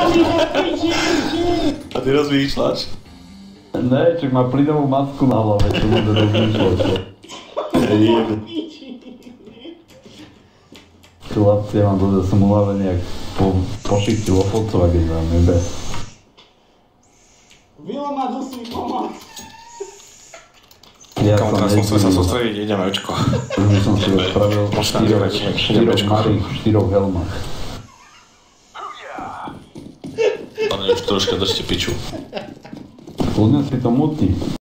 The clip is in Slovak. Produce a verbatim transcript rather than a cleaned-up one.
A ty rozmýšľaš? Ne, čak má plynovú masku na hlave, čo môže rozmýšľať. Jebe. Chlapci, ja mám to, že som uľavený jak po, po šikti Lofotcova, keď vám nebe. Vila má dosť pomoc. Ja Kamu, teraz musíme sa sústrediť, ideme očko. Už by som si rozpravil v štyroch, štyroch marých, v štyroch helmách. Pane, už troška držte piču. Kľudne si to mutí.